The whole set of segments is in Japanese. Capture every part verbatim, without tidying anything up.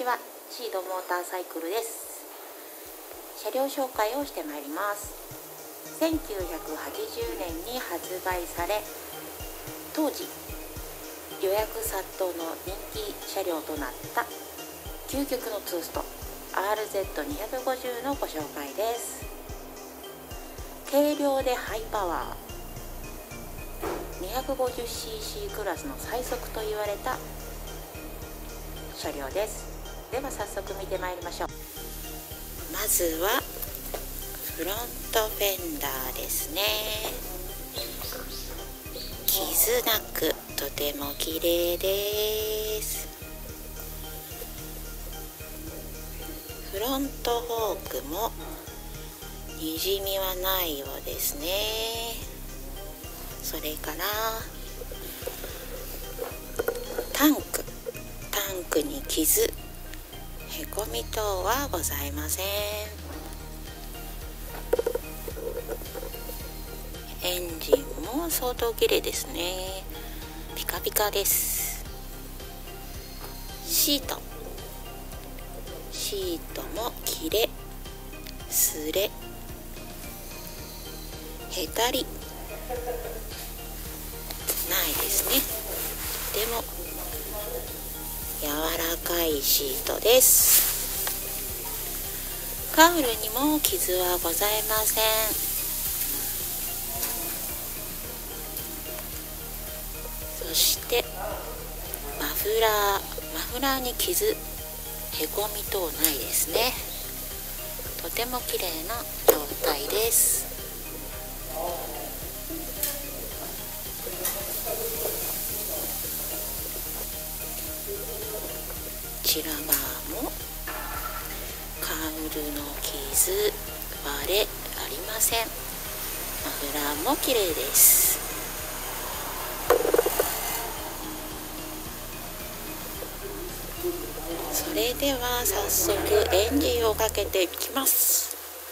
は、シードモーターサイクルです。車両紹介をしてまいります。せんきゅうひゃくはちじゅうねんに発売され、当時予約殺到の人気車両となった究極のツースト アールゼットにひゃくごじゅう のご紹介です。軽量でハイパワー にひゃくごじゅうシーシー クラスの最速と言われた車両です。では早速見てまいりましょう。まずはフロントフェンダーですね。傷なくとても綺麗です。フロントフォークもにじみはないようですね。それからタンクタンクに傷、へこみ等はございません。エンジンも相当綺麗ですね。ピカピカです。シートシートも切れすれへたりないですね。とても柔らかいシートです。カウルにも傷はございません。そしてマフラーマフラーに傷、へこみ等ないですね。とても綺麗な状態です。こちら側もカウルの傷、割れありません。マフラーも綺麗です。それでは早速エンジンをかけていきます。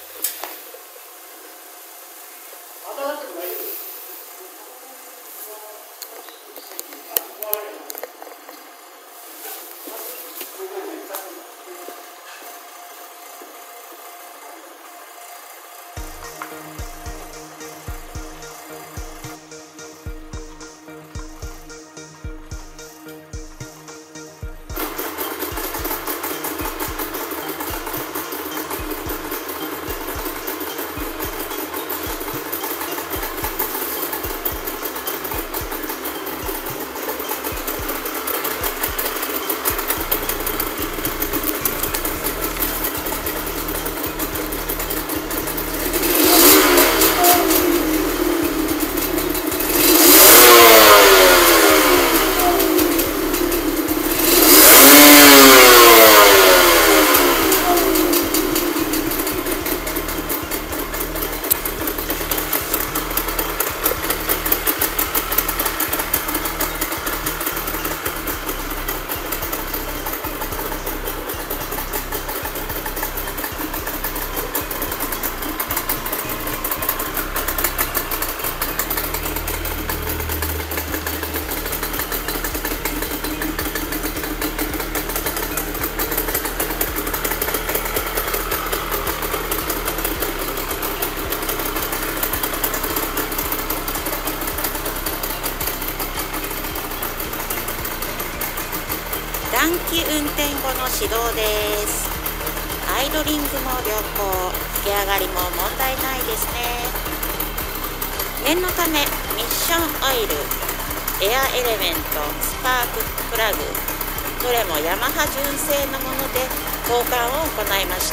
短期運転後の始動です。アイドリングも良好、吹き上がりも問題ないですね。念のためミッションオイル、エアエレメント、スパークプラグ、どれもヤマハ純正のもので交換を行いました。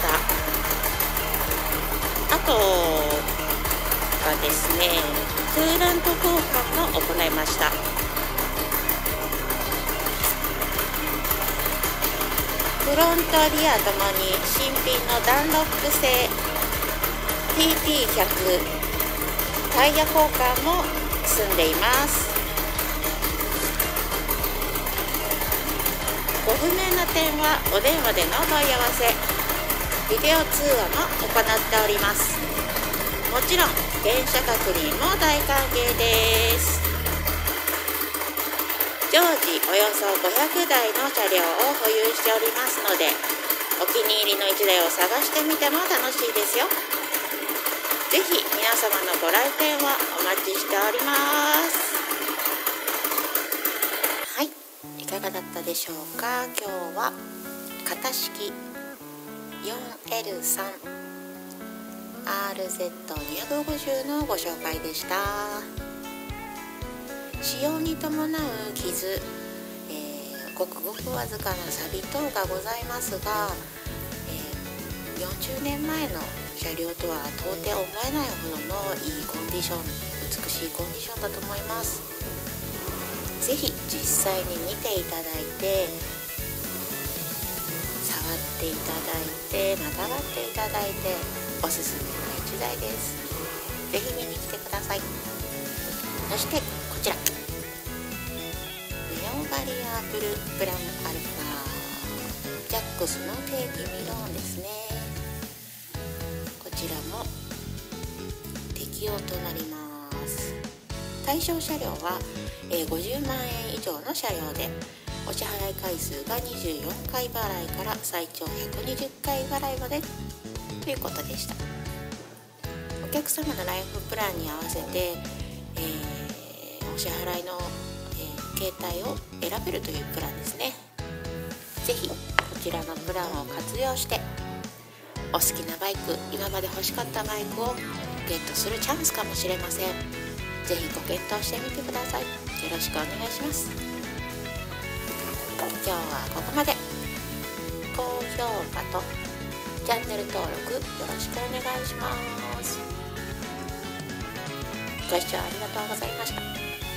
あとはですね、クーラント交換も行いました。フロントリアともに新品のダンロップ製 ティーティーひゃく タイヤ交換も済んでいます。ご不明な点はお電話でのお問い合わせ、ビデオ通話も行っております。もちろん原車確認も大歓迎です。乗常時およそごひゃくだいの車両を保有しておりますので、お気に入りのいちだいを探してみても楽しいですよ。ぜひ皆様のご来店をお待ちしております。はい、いかがだったでしょうか。今日は型式 よんエルさんアールゼットにひゃくごじゅう のご紹介でした。使用に伴う傷、えー、ごくごくわずかな錆等がございますが、えー、よんじゅうねんまえの車両とは到底思えないほどのいいコンディション、美しいコンディションだと思います。ぜひ実際に見ていただいて、触っていただいて、またがっていただいて、おすすめのいちだいです。ぜひ見に来てください。そしてこちら、ネオバリアブルプランアルファジャックスの定期ミローンですね。こちらも適用となります。対象車両はごじゅうまんえん以上の車両で、お支払い回数がにじゅうよんかい払いから最長ひゃくにじゅっかい払いまでということでした。お客様のライフプランに合わせて、えー、お支払いの、えー、形態を選べるというプランですね。ぜひこちらのプランを活用してお好きなバイク、今まで欲しかったバイクをゲットするチャンスかもしれません。ぜひご検討してみてください。よろしくお願いします。今日はここまで。高評価とチャンネル登録よろしくお願いします。ご視聴ありがとうございました。